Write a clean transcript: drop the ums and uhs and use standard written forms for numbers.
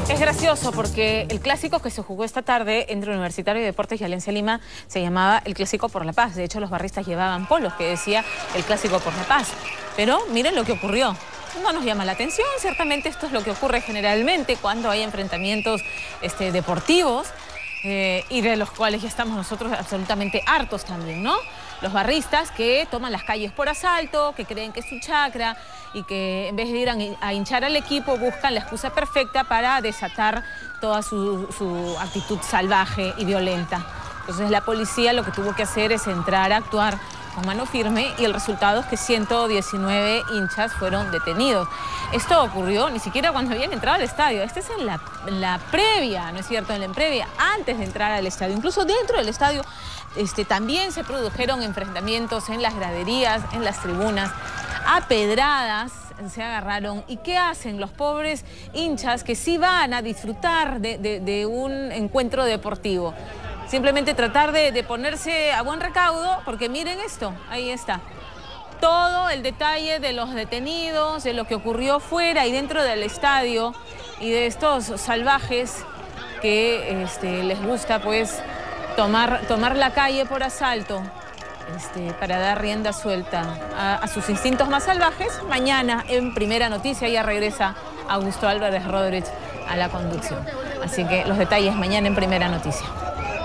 Es gracioso porque el clásico que se jugó esta tarde entre Universitario de Deportes y Alianza Lima se llamaba el Clásico por la Paz. De hecho, los barristas llevaban polos que decía el Clásico por la Paz. Pero miren lo que ocurrió. No nos llama la atención, ciertamente esto es lo que ocurre generalmente cuando hay enfrentamientos deportivos y de los cuales ya estamos nosotros absolutamente hartos también, ¿no? Los barristas que toman las calles por asalto, que creen que es su chacra y que en vez de ir a hinchar al equipo buscan la excusa perfecta para desatar toda su actitud salvaje y violenta. Entonces la policía lo que tuvo que hacer es entrar a actuar con mano firme y el resultado es que 119 hinchas fueron detenidos. Esto ocurrió ni siquiera cuando habían entrado al estadio. Este es en la previa, ¿no es cierto? En la previa, antes de entrar al estadio. Incluso dentro del estadio también se produjeron enfrentamientos en las graderías, en las tribunas, a pedradas se agarraron. ¿Y qué hacen los pobres hinchas que sí van a disfrutar de un encuentro deportivo? Simplemente tratar de ponerse a buen recaudo, porque miren esto, ahí está. Todo el detalle de los detenidos, de lo que ocurrió fuera y dentro del estadio y de estos salvajes que les gusta pues tomar la calle por asalto para dar rienda suelta a sus instintos más salvajes. Mañana en Primera Noticia ya regresa Augusto Álvarez Rodríguez a la conducción. Así que los detalles mañana en Primera Noticia.